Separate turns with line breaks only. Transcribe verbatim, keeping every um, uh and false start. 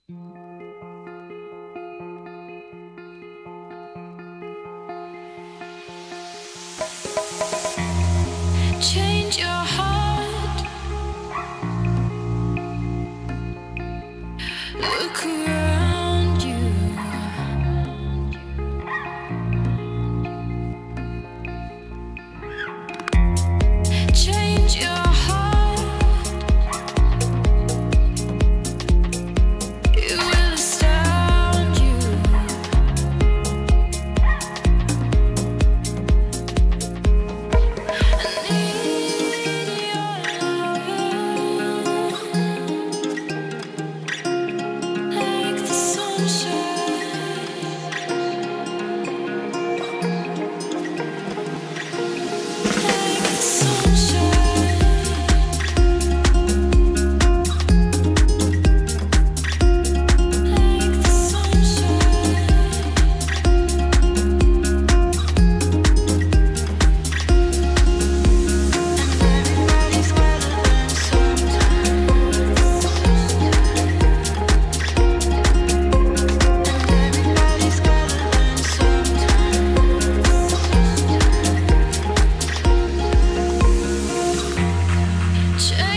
Change your heart. Look around you. Change your heart. It will astound you. I need your love, like the sunshine, like the sunshine, like the Everybody's gotta learn sometimes. Everybody's gotta learn sometimes. Change